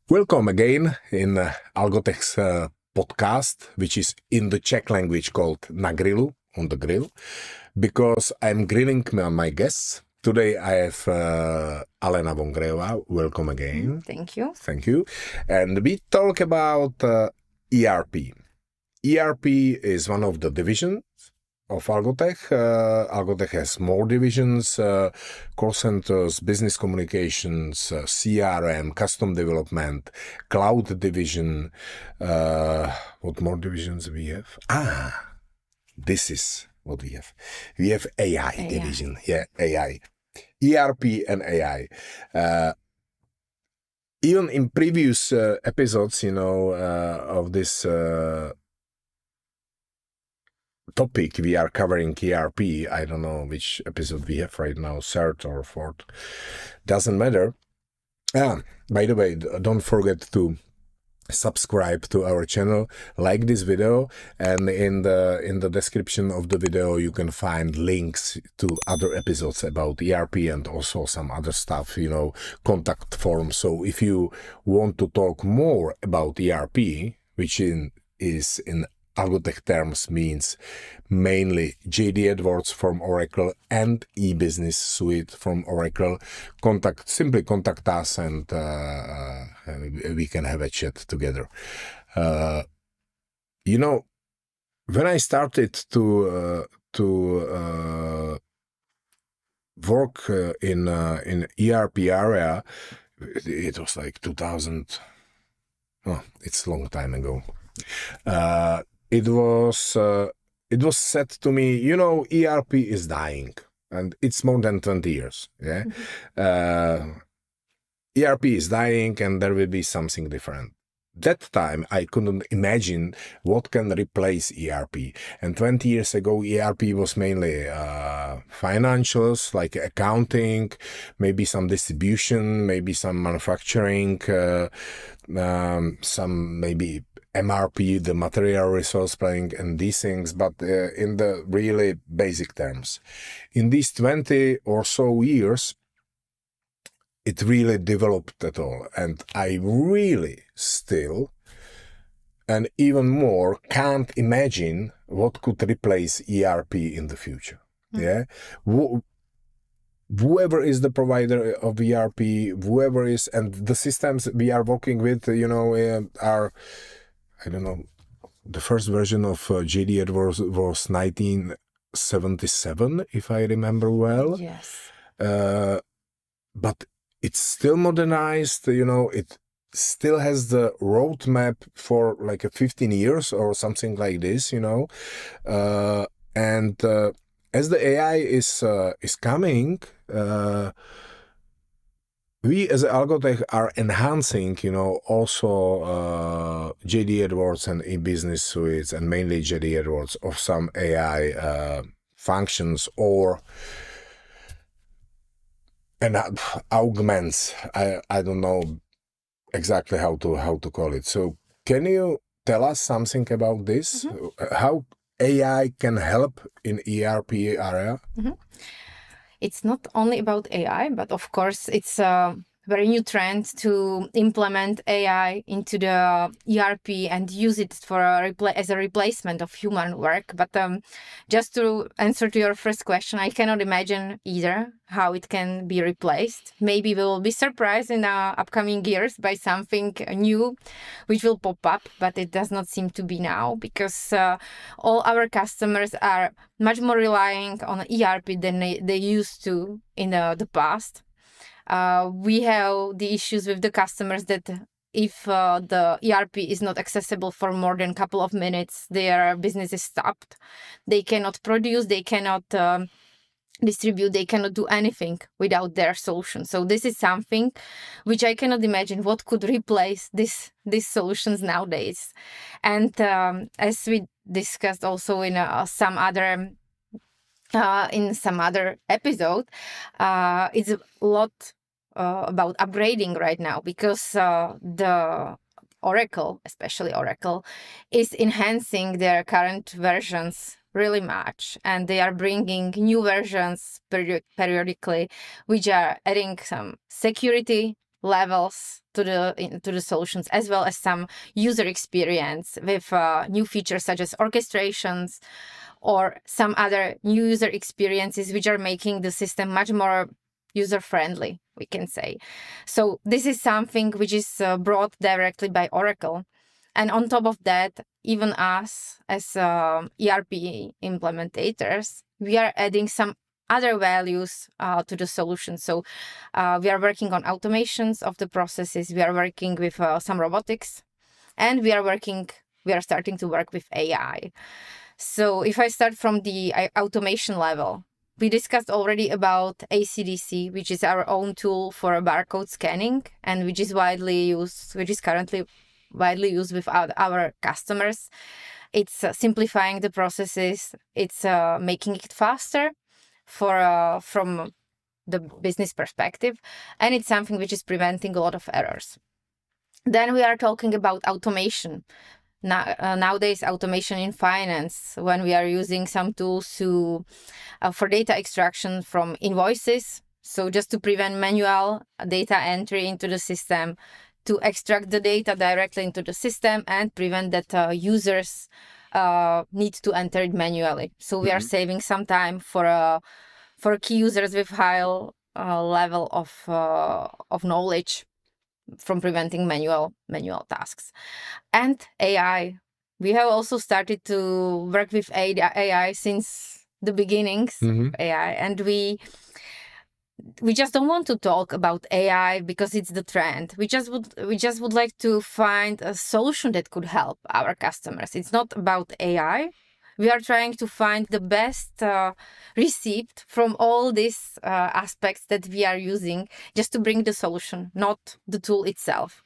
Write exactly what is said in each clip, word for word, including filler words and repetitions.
Welcome again in uh, Algotech's uh, podcast, which is in the Czech language called Na Grilu, on the grill, because I'm grilling my, my guests. Today I have uh, Alena Vongrejová. Welcome again. Thank you. Thank you. And we talk about uh, E R P. E R P is one of the divisions of Algotech. Uh, Algotech has more divisions, uh, call centers, business communications, uh, C R M, custom development, cloud division. Uh, what more divisions we have? Ah, this is what we have. We have A I, A I. division. Yeah, A I. E R P and A I. Uh, even in previous uh, episodes, you know, uh, of this uh, topic we are covering E R P. I don't know which episode we have right now, third or fourth. Doesn't matter. Ah, by the way, don't forget to subscribe to our channel, like this video, and in the in the description of the video you can find links to other episodes about E R P and also some other stuff, you know, contact forms. So if you want to talk more about E R P, which in is in Algotech terms means mainly J D Edwards from Oracle and eBusiness Suite from Oracle, contact simply contact us and uh, we can have a chat together. Uh, you know, when I started to uh, to uh, work uh, in uh, in E R P area, it was like two thousand. Oh, it's a long time ago. Uh, It was uh, it was said to me, you know, E R P is dying, and it's more than twenty years. Yeah, Mm-hmm. uh, E R P is dying, and there will be something different. That time, I couldn't imagine what can replace E R P. And twenty years ago, E R P was mainly uh, financials, like accounting, maybe some distribution, maybe some manufacturing, uh, um, some maybe M R P, the material resource planning, and these things, but uh, in the really basic terms. In these twenty or so years, it really developed at all. And I really still, and even more, can't imagine what could replace E R P in the future. Mm. Yeah. Wh Whoever is the provider of E R P, whoever is, and the systems we are working with, you know, uh, are, I don't know, the first version of uh, J D Edwards was nineteen seventy-seven, if I remember well. Yes. Uh, but it's still modernized, you know, it still has the roadmap for like a fifteen years or something like this, you know. Uh, and uh, as the A I is, uh, is coming, uh, we as Algotech are enhancing, you know, also uh, J D Edwards and eBusiness Suites, and mainly J D Edwards, of some A I uh, functions or and uh, augments. I I don't know exactly how to how to call it. So can you tell us something about this? Mm-hmm. How A I can help in E R P area? Mm-hmm. It's not only about A I, but of course it's a very new trend to implement A I into the E R P and use it for a repla as a replacement of human work. But um, just to answer to your first question, I cannot imagine either how it can be replaced. Maybe we will be surprised in the upcoming years by something new which will pop up, but it does not seem to be now, because uh, all our customers are much more relying on E R P than they, they used to in the, the past. Uh, we have the issues with the customers that if uh, the E R P is not accessible for more than a couple of minutes, their business is stopped. They cannot produce, they cannot um, distribute, they cannot do anything without their solution. So this is something which I cannot imagine what could replace this these solutions nowadays. And um, as we discussed also in uh, some other uh, in some other episode, uh, it's a lot uh, about upgrading right now, because uh, the Oracle, especially Oracle, is enhancing their current versions really much, and they are bringing new versions peri periodically, which are adding some security levels to the in, to the solutions, as well as some user experience with uh, new features such as orchestrations or some other new user experiences which are making the system much more user-friendly, we can say. So this is something which is uh, brought directly by Oracle. And on top of that, even us as uh, E R P implementators, we are adding some other values uh, to the solution. So uh, we are working on automations of the processes. We are working with uh, some robotics, and we are working, we are starting to work with A I. So if I start from the uh, automation level, we discussed already about A C D C, which is our own tool for barcode scanning, and which is widely used, which is currently widely used with our, our customers. It's uh, simplifying the processes. It's uh, making it faster for uh, from the business perspective, and it's something which is preventing a lot of errors. Then we are talking about automation. Now, uh, nowadays, automation in finance, when we are using some tools to uh, for data extraction from invoices, so just to prevent manual data entry into the system, to extract the data directly into the system and prevent that uh, users uh, need to enter it manually. So we mm-hmm. are saving some time for uh, for key users with high uh, level of uh, of knowledge from preventing manual manual tasks. And A I. We have also started to work with A I since the beginnings mm-hmm. of A I, and we we just don't want to talk about A I because it's the trend. We just would we just would like to find a solution that could help our customers. It's not about A I. We are trying to find the best uh, receipt from all these uh, aspects that we are using just to bring the solution, not the tool itself.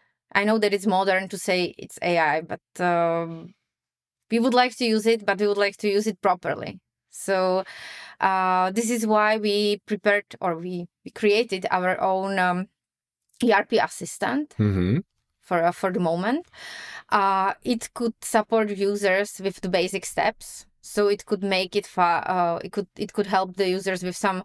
I know that it's modern to say it's A I, but um, we would like to use it, but we would like to use it properly. So uh, this is why we prepared or we, we created our own um, E R P assistant mm-hmm. for uh, for the moment. Uh, it could support users with the basic steps, so it could make it fa- uh, it could it could help the users with some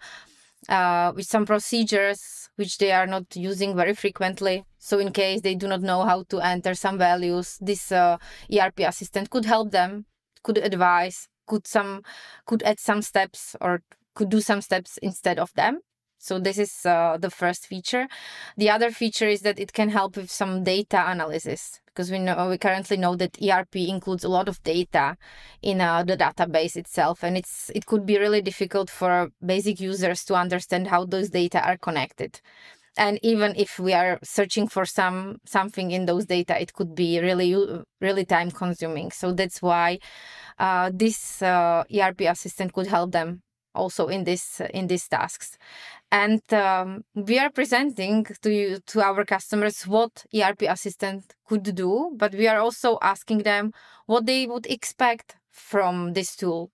uh, with some procedures which they are not using very frequently. So in case they do not know how to enter some values, this uh, E R P assistant could help them, could advise, could some could add some steps or could do some steps instead of them. So this is uh, the first feature. The other feature is that it can help with some data analysis, because we know we currently know that E R P includes a lot of data in uh, the database itself, and it's it could be really difficult for basic users to understand how those data are connected. And even if we are searching for some something in those data, it could be really really time consuming. So that's why uh, this uh, E R P assistant could help them also in this in these tasks. And um, we are presenting to you, to our customers what E R P assistant could do, but we are also asking them what they would expect from this tool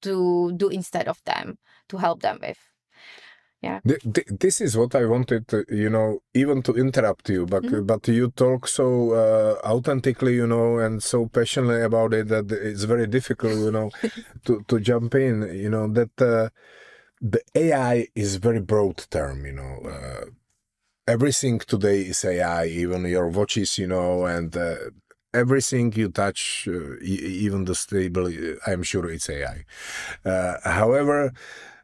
to do instead of them, to help them with. Yeah. This is what I wanted to, you know, even to interrupt you, but mm-hmm. but you talk so uh, authentically, you know, and so passionately about it that it's very difficult, you know, to, to jump in, you know, that uh, the A I is very broad term, you know. Uh, everything today is A I, even your watches, you know, and uh, everything you touch, uh, even the stable, I'm sure it's A I. Uh, however,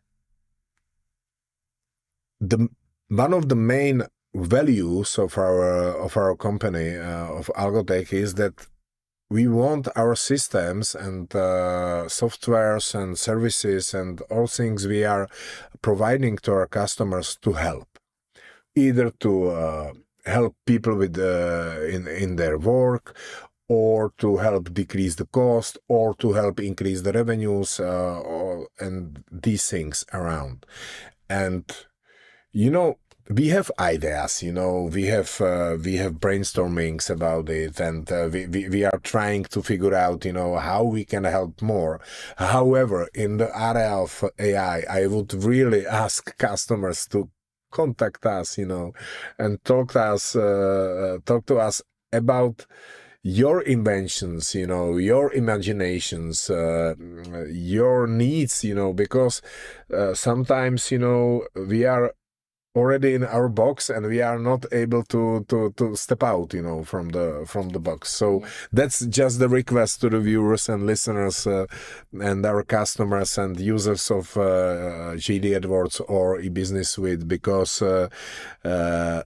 the one of the main values of our of our company uh, of Algotech is that we want our systems and uh, softwares and services and all things we are providing to our customers to help, either to uh, help people with uh, in in their work, or to help decrease the cost, or to help increase the revenues, uh, or, and these things around. And you know, we have ideas, you know, we have uh, we have brainstormings about it, and uh, we, we, we are trying to figure out, you know, how we can help more. However, in the area of A I, I would really ask customers to contact us, you know, and talk to us, uh, talk to us about your inventions, you know, your imaginations, uh, your needs, you know, because uh, sometimes, you know, we are already in our box, and we are not able to to to step out, you know, from the from the box. So yeah. That's just the request to the viewers and listeners uh, and our customers and users of uh, G D AdWords or eBusiness Suite, because uh, uh,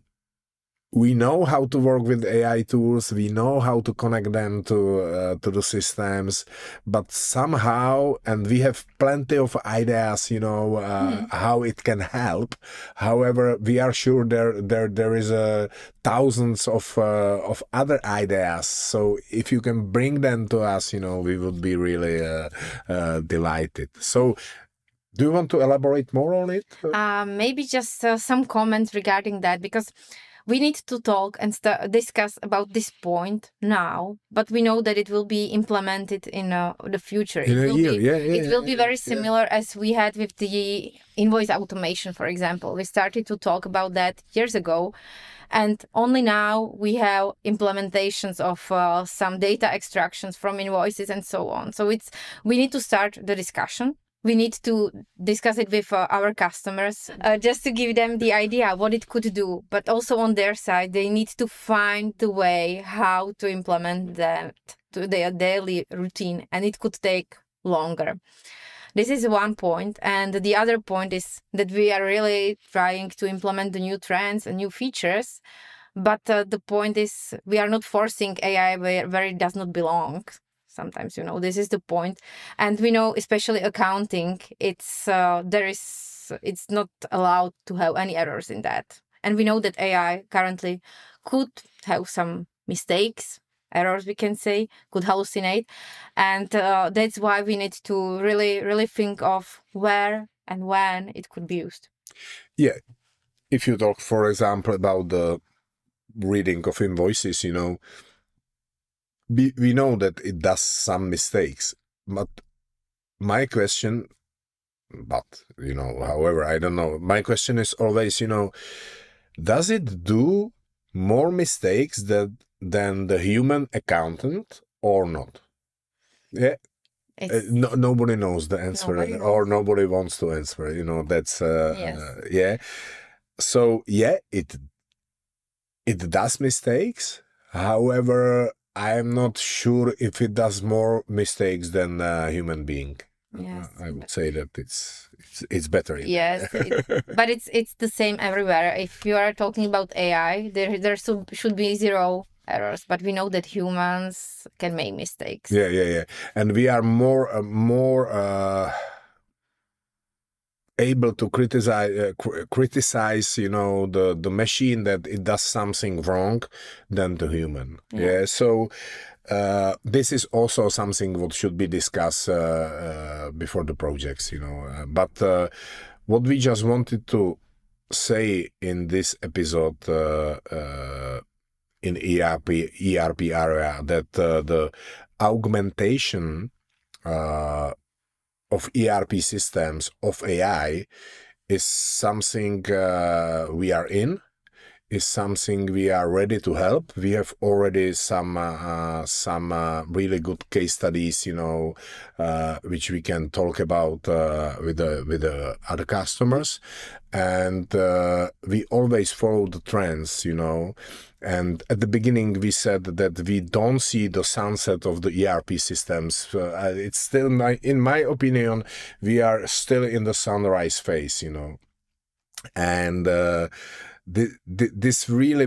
we know how to work with A I tools. We know how to connect them to uh, to the systems, but somehow, and we have plenty of ideas, you know, uh, mm. how it can help. However, we are sure there there there is a uh, thousands of uh, of other ideas. So if you can bring them to us, you know, we would be really uh, uh, delighted. So. Do you want to elaborate more on it? Uh, maybe just uh, some comments regarding that, because we need to talk and discuss about this point now, but we know that it will be implemented in uh, the future. In it a will year, be, yeah, yeah. It will be very yeah. similar as we had with the invoice automation, for example. We started to talk about that years ago, and only now we have implementations of uh, some data extractions from invoices and so on. So it's we need to start the discussion. We need to discuss it with uh, our customers uh, just to give them the idea what it could do. But also on their side, they need to find the way how to implement that to their daily routine. And it could take longer. This is one point. And the other point is that we are really trying to implement the new trends and new features. But uh, the point is we are not forcing A I where, where it does not belong. Sometimes, you know, this is the point. And we know, especially accounting, it's uh, there is it's not allowed to have any errors in that. And we know that A I currently could have some mistakes, errors, we can say, could hallucinate. And uh, that's why we need to really, really think of where and when it could be used. Yeah. If you talk, for example, about the reading of invoices, you know, We, we know that it does some mistakes, but my question, but, you know, however, I don't know, my question is always, you know, does it do more mistakes that, than the human accountant or not? Yeah. Uh, no, nobody knows the answer nobody knows. Or nobody wants to answer, you know, that's, uh, yes. uh, yeah. So, yeah, it, it does mistakes. However, I am not sure if it does more mistakes than a human being. Yes, I would say that it's it's, it's better. Yes, it, but it's it's the same everywhere. If you are talking about A I, there there should, should be zero errors, but we know that humans can make mistakes. Yeah, yeah, yeah, and we are more uh, more. Uh, able to criticize uh, cr criticize you know the the machine that it does something wrong than the human. Yeah, yeah so uh this is also something what should be discussed uh, uh before the projects, you know uh, but uh what we just wanted to say in this episode uh, uh in E R P E R P area, that uh, the augmentation uh of E R P systems of A I is something uh, we are in, is something we are ready to help. We have already some uh, some uh, really good case studies, you know, uh, which we can talk about uh, with the with the other customers, and uh, we always follow the trends, you know. And at the beginning, we said that we don't see the sunset of the E R P systems. Uh, it's still, my, in my opinion, we are still in the sunrise phase, you know. And uh, th th this really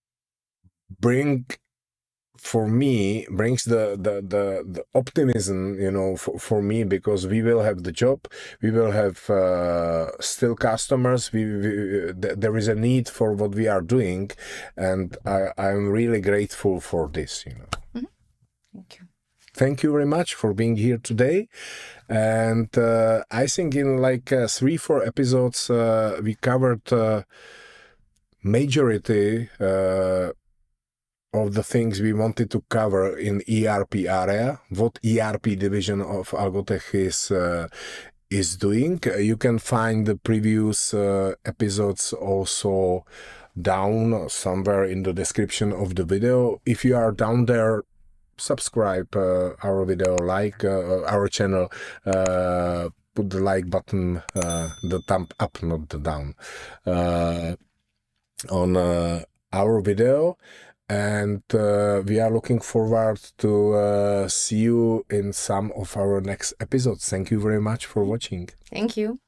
bring, for me, brings the, the, the, the optimism, you know, for, for me, because we will have the job, we will have uh, still customers, we, we th there is a need for what we are doing, and I, I'm really grateful for this, you know. Mm-hmm. Thank you. Thank you very much for being here today. And uh, I think in like uh, three, four episodes, uh, we covered uh, majority uh, of the things we wanted to cover in E R P area, what E R P division of Algotech is uh, is doing. Uh, you can find the previous uh, episodes also down somewhere in the description of the video. If you are down there, subscribe uh, our video, like uh, our channel, uh, put the like button, uh, the thumb up, not the down, uh, on uh, our video. And uh, we are looking forward to uh, see you in some of our next episodes. Thank you very much for watching. Thank you.